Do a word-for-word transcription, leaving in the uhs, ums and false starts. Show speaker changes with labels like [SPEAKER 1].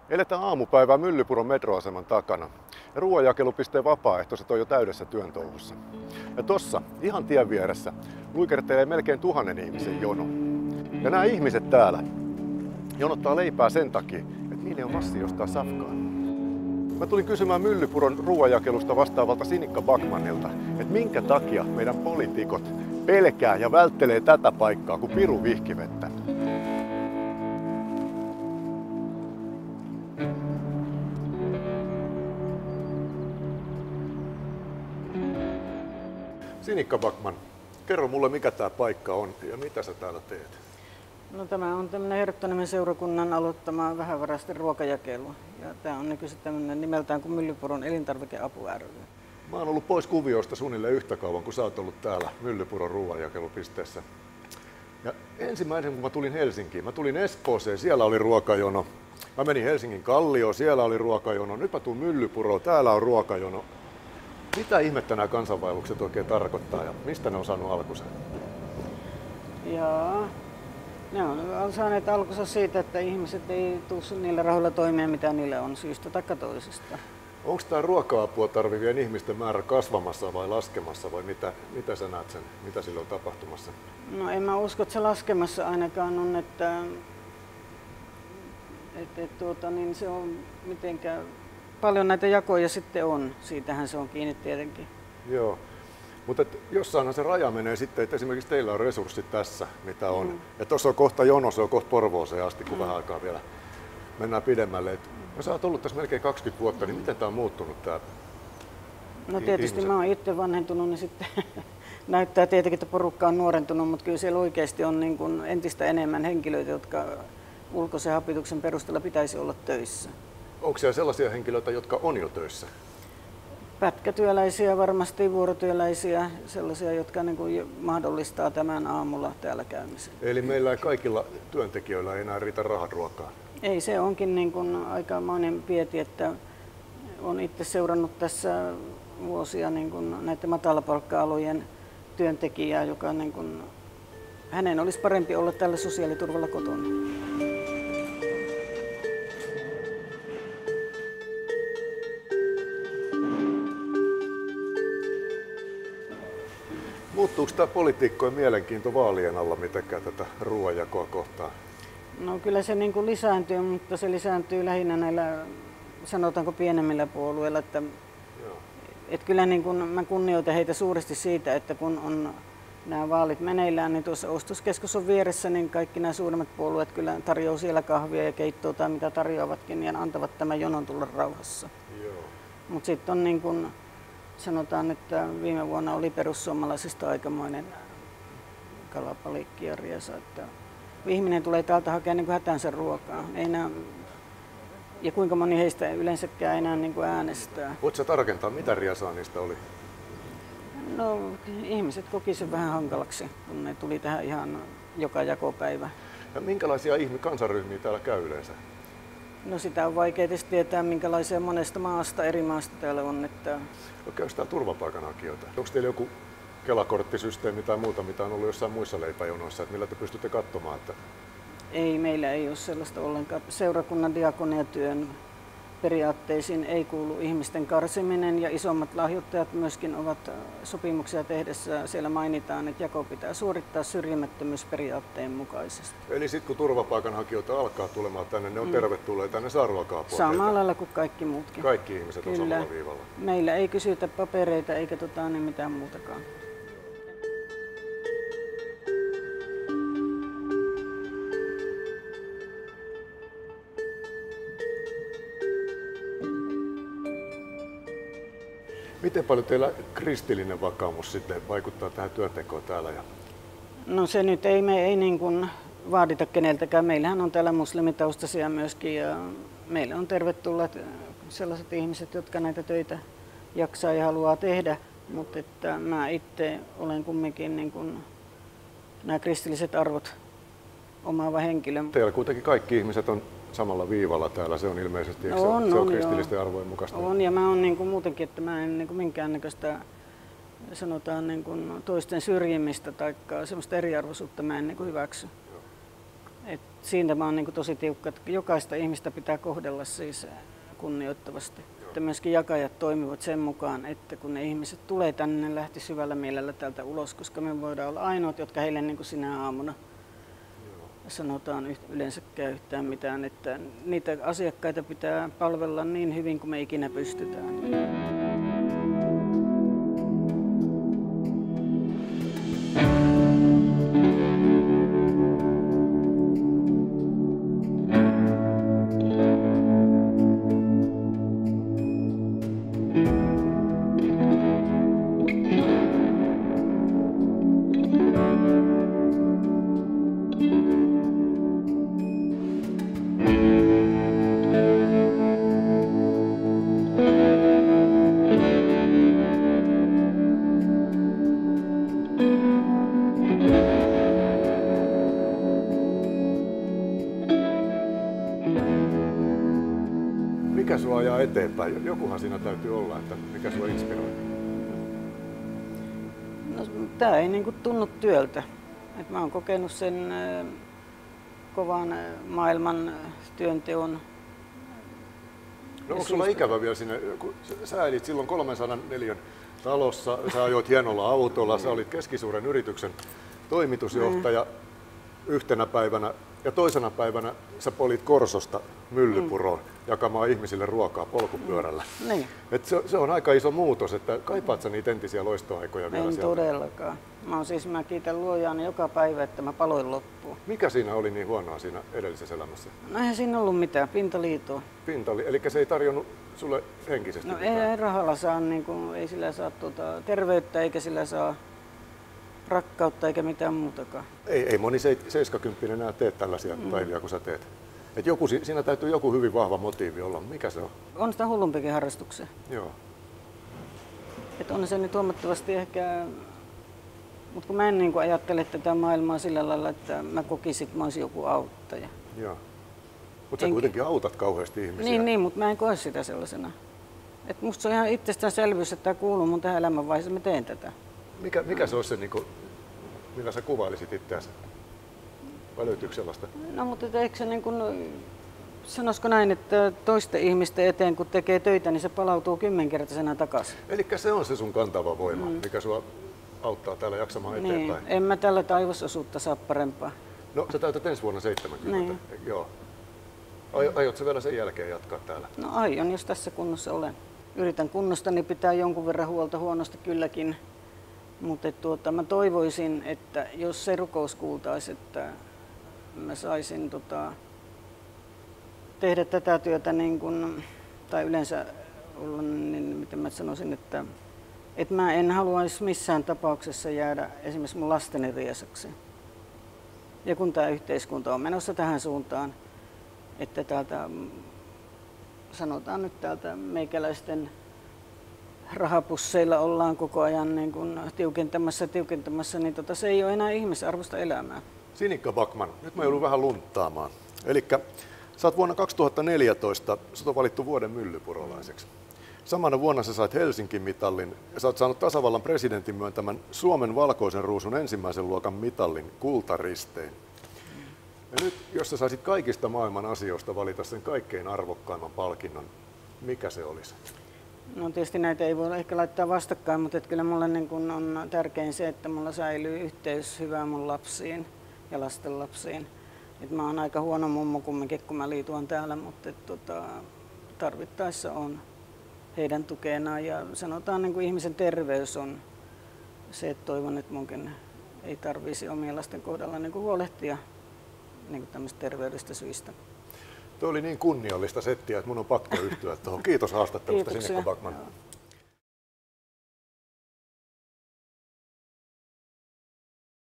[SPEAKER 1] Eletään aamupäivää Myllypuron metroaseman takana. Ja ruoanjakelupisteen vapaaehtoiset on jo täydessä työntouhussa. Ja tossa, ihan tien vieressä, luikertelee melkein tuhannen ihmisen jono. Ja nämä ihmiset täällä jonottaa leipää sen takia, että niille on massi jostain safkaa. Mä tulin kysymään Myllypuron ruoanjakelusta vastaavalta Sinikka Backmanilta, että minkä takia meidän poliitikot pelkää ja välttelee tätä paikkaa kuin piru vihkivettä. Sinikka Backman, kerro mulle mikä tää paikka on ja mitä sä täällä teet?
[SPEAKER 2] No, tämä on tämmöinen Herttoniemen seurakunnan aloittama vähävaraisten ruokajakelu. Ja tämä on nykyisin tämmöinen nimeltään kuin Myllypuron elintarvikeapu ry.
[SPEAKER 1] Mä oon ollut pois kuvioista suunnilleen yhtä kauan kuin sä oot ollut täällä Myllypuron ruoanjakelupisteessä. Ja ensimmäisen kun mä tulin Helsinkiin, mä tulin Espooseen, siellä oli ruokajono. Mä menin Helsingin Kallioon, siellä oli ruokajono. Nyt mä tuun Myllypuroon, täällä on ruokajono. Mitä ihmettä nämä kansainvaellukset oikein tarkoittaa ja mistä ne on saanut alkunsa?
[SPEAKER 2] Jaa. Ne on saaneet alkunsa siitä, että ihmiset ei tule niillä rahoilla toimeen, mitä niillä on syystä tai toisesta.
[SPEAKER 1] Onko tämä ruoka-apua tarvivien ihmisten määrä kasvamassa vai laskemassa vai mitä, mitä sä näet sen, mitä sillä on tapahtumassa?
[SPEAKER 2] No, en mä usko, että se laskemassa ainakaan on, että, että, että tuota, niin se on mitenkään paljon näitä jakoja sitten on. Siitähän se on kiinni tietenkin.
[SPEAKER 1] Joo. Mutta jossainhan se raja menee sitten, että esimerkiksi teillä on resurssit tässä, mitä on. Mm. Ja tuossa on kohta jono, se on kohta Porvooseen asti, kun mm. vähän aikaa vielä mennään pidemmälle. Et, jos sä oot ollut tässä melkein kaksikymmentä vuotta, niin miten tää on muuttunut tää?
[SPEAKER 2] No tietysti ihmiset? Mä oon itse vanhentunut, niin sitten näyttää tietenkin, että porukka on nuorentunut, mutta kyllä siellä oikeasti on niin kuin entistä enemmän henkilöitä, jotka ulkoisen hapituksen perusteella pitäisi olla töissä.
[SPEAKER 1] Onko siellä sellaisia henkilöitä, jotka on jo töissä?
[SPEAKER 2] Pätkätyöläisiä, varmasti vuorotyöläisiä, sellaisia, jotka niin kuin mahdollistaa tämän aamulla täällä käymisen.
[SPEAKER 1] Eli meillä ei kaikilla työntekijöillä ei enää riitä rahat ruokaa?
[SPEAKER 2] Ei, se onkin niin kuin aikamoinen pieti, että olen itse seurannut tässä vuosia niin kuin näiden matalapalkka-alojen työntekijää, joka niin kuin, hänen olisi parempi olla tällä sosiaaliturvalla kotona.
[SPEAKER 1] Muuttuuko tämä poliitikkojen mielenkiinto vaalien alla mitenkään tätä ruoanjakoa kohtaan?
[SPEAKER 2] No, kyllä se niin kuin lisääntyy, mutta se lisääntyy lähinnä näillä, sanotaanko pienemmillä puolueilla. Että, että kyllä niin kuin mä kunnioitan heitä suuresti siitä, että kun on nämä vaalit meneillään, niin tuossa ostoskeskus on vieressä, niin kaikki nämä suuremmat puolueet kyllä tarjoaa siellä kahvia ja keittoa tai mitä tarjoavatkin ja antavat tämän jonon tulla rauhassa. Mutta sitten on niin kuin, sanotaan, että viime vuonna oli perussuomalaisista aikamoinen kalapalikki ja riesa, että ihminen tulee täältä hakemaan niin kuin hätänsä ruokaa. Ei enää, ja kuinka moni heistä yleensäkään enää niin kuin äänestää.
[SPEAKER 1] Voitko sä tarkentaa, mitä riesaa niistä oli?
[SPEAKER 2] No, ihmiset koki sen vähän hankalaksi, kun ne tuli tähän ihan joka jakopäivä.
[SPEAKER 1] Ja minkälaisia ihme kansanryhmiä täällä käy yleensä?
[SPEAKER 2] No, sitä on vaikea tietää, minkälaisia monesta maasta, eri maasta täällä on. Että...
[SPEAKER 1] No, käy täällä turvapaikanhakijoita. Onko teillä joku Kela-korttisysteemi tai muuta, mitä on ollut jossain muissa leipäjonoissa, että millä te pystytte katsomaan? Että...
[SPEAKER 2] Ei, meillä ei ole sellaista ollenkaan. Seurakunnan diakoniatyön periaatteisiin ei kuulu ihmisten karsiminen ja isommat lahjoittajat myöskin ovat sopimuksia tehdessä. Siellä mainitaan, että jako pitää suorittaa syrjimättömyysperiaatteen mukaisesti.
[SPEAKER 1] Eli sitten kun turvapaikanhakijoita alkaa tulemaan tänne, ne on mm. tervetulleita ja ne saa ruoka-apua?
[SPEAKER 2] Samalla lailla kuin kaikki muutkin.
[SPEAKER 1] Kaikki ihmiset
[SPEAKER 2] Kyllä.
[SPEAKER 1] on samalla viivalla?
[SPEAKER 2] Meillä ei kysytä papereita eikä tota, niin mitään muutakaan.
[SPEAKER 1] Miten paljon teillä kristillinen vakaumus sitten vaikuttaa tähän työntekoon täällä?
[SPEAKER 2] No, se nyt ei, me ei niin kuin vaadita keneltäkään. Meillähän on täällä muslimitaustaisia myöskin ja meillä on tervetulleet sellaiset ihmiset, jotka näitä töitä jaksaa ja haluaa tehdä. Mutta että mä itse olen kumminkin niin kuin nämä kristilliset arvot omaava henkilö.
[SPEAKER 1] Teillä kuitenkin kaikki ihmiset on samalla viivalla täällä, se on ilmeisesti, no, se on, on, se on kristillisten joo. arvojen mukaista?
[SPEAKER 2] On, ja mä oon niin kuin muutenkin, että mä en niin kuin minkäännäköistä, sanotaan niin kuin toisten syrjimistä tai semmoista eriarvoisuutta mä en niin kuin hyväksy. Joo. Et siinä mä oon niin kuin tosi tiukka, että jokaista ihmistä pitää kohdella siis kunnioittavasti. Että myöskin jakajat toimivat sen mukaan, että kun ne ihmiset tulee tänne, ne lähti syvällä mielellä täältä ulos, koska me voidaan olla ainoat, jotka heille niin kuin sinä aamuna sanotaan yleensäkään yhtään mitään, että niitä asiakkaita pitää palvella niin hyvin kuin me ikinä pystytään.
[SPEAKER 1] Mikä sua ajaa eteenpäin? Jokuhan siinä täytyy olla, että mikä sua inspiroi?
[SPEAKER 2] No, tää ei niinku tunnu työltä. Et mä oon kokenut sen äh, kovan äh, maailman äh, työnteon.
[SPEAKER 1] No onko sulla ikävä vielä sinne, kun sä elit silloin kolmensadan neliön talossa, sä ajoit hienolla autolla, sä olit keskisuuren yrityksen toimitusjohtaja mm. yhtenä päivänä ja toisena päivänä sä polit Korsosta Myllypuroon mm. jakamaan ihmisille ruokaa polkupyörällä. Mm.
[SPEAKER 2] Niin.
[SPEAKER 1] Et se, se on aika iso muutos, että kaipaat sä niitä entisiä loistoaikoja vielä
[SPEAKER 2] en
[SPEAKER 1] sieltä?
[SPEAKER 2] Todellakaan. Mä, oon siis, mä kiitän luojaani joka päivä, että mä paloin loppuun.
[SPEAKER 1] Mikä siinä oli niin huonoa siinä edellisessä elämässä?
[SPEAKER 2] No eihän siinä ollut mitään, pintaliitoa.
[SPEAKER 1] Pintali, eli se ei tarjonnut sulle henkisesti
[SPEAKER 2] No
[SPEAKER 1] mitään?
[SPEAKER 2] ei rahalla saa, niin kuin, ei sillä saa tuota, terveyttä eikä sillä saa rakkautta eikä mitään muutakaan.
[SPEAKER 1] Ei, ei moni seiskakymppinen enää tee tällaisia mm. päiviä kuin sä teet. Et joku, siinä täytyy joku hyvin vahva motiivi olla. Mikä se on?
[SPEAKER 2] On sitä hullumpikin harrastuksia.
[SPEAKER 1] Joo.
[SPEAKER 2] Et on se nyt huomattavasti ehkä, mutta kun mä en niin kuin ajattele tätä maailmaa sillä lailla, että mä kokisin, että mä olisin joku auttaja.
[SPEAKER 1] Joo. Mutta sä
[SPEAKER 2] en...
[SPEAKER 1] kuitenkin autat kauheasti ihmisiä.
[SPEAKER 2] Niin, niin mutta mä en koe sitä sellaisena. Et musta se on ihan itsestäänselvyys, että tämä kuuluu mun tähän elämänvaiheeseen, mä teen tätä.
[SPEAKER 1] Mikä, mikä se olisi se, niin kuin, millä sä kuvailisit itseäsi? Vai löytyykö sellaista?
[SPEAKER 2] No mutta eikö se niin kuin, sanoisiko näin, että toisten ihmisten eteen kun tekee töitä, niin se palautuu kymmenkertaisena takaisin.
[SPEAKER 1] Eli se on se sun kantava voima, mm. mikä sua auttaa täällä jaksamaan
[SPEAKER 2] niin.
[SPEAKER 1] eteenpäin.
[SPEAKER 2] En mä tällä taivasosuutta saa parempaa.
[SPEAKER 1] No sä täytät ensi vuonna seitsemänkymmentä.
[SPEAKER 2] Niin.
[SPEAKER 1] Joo. Aiotko sä vielä sen jälkeen jatkaa täällä?
[SPEAKER 2] No aion, jos tässä kunnossa olen. Yritän kunnostani pitää jonkun verran huolta, huonosti kylläkin. Mutta tuota, mä toivoisin, että jos se rukous kuultaisi, että mä saisin tota, tehdä tätä työtä niin kun, tai yleensä olla, niin miten mä sanoisin, että, että mä en haluaisi missään tapauksessa jäädä esimerkiksi mun lasteni riesaksi. Ja kun tämä yhteiskunta on menossa tähän suuntaan, että täältä, sanotaan nyt täältä meikäläisten rahapusseilla ollaan koko ajan niin kun tiukentamassa tiukentamassa, niin tota, se ei ole enää ihmisarvoista elämää.
[SPEAKER 1] Sinikka Backman, nyt mä joudun vähän lunttaamaan. Elikkä sä oot vuonna kaksituhattaneljätoista, sut on valittu vuoden myllypurolaiseksi. Samana vuonna sä sait Helsingin mitallin ja sä oot saanut tasavallan presidentin myöntämän Suomen valkoisen ruusun ensimmäisen luokan mitallin kultaristeen. Ja nyt, jos sä saisit kaikista maailman asioista valita sen kaikkein arvokkaimman palkinnon, mikä se olisi?
[SPEAKER 2] No tietysti näitä ei voi ehkä laittaa vastakkain, mutta kyllä mulle niin kun on tärkein se, että mulla säilyy yhteys hyvää mun lapsiin ja lastenlapsiin. Et mä oon aika huono mummo kumminkin, kun mä liituan täällä, mutta et, tota, tarvittaessa on heidän tukenaan. Ja sanotaan, niin kuin ihmisen terveys on se, että toivon, että munkin ei tarvitsisi omien lasten kohdalla niin kuin huolehtia niin kuin tämmöistä terveydestä syistä.
[SPEAKER 1] Tuo oli niin kunniallista settiä, että mun on pakko yhtyä tuohon. Kiitos haastattelusta, Sinikka Backman.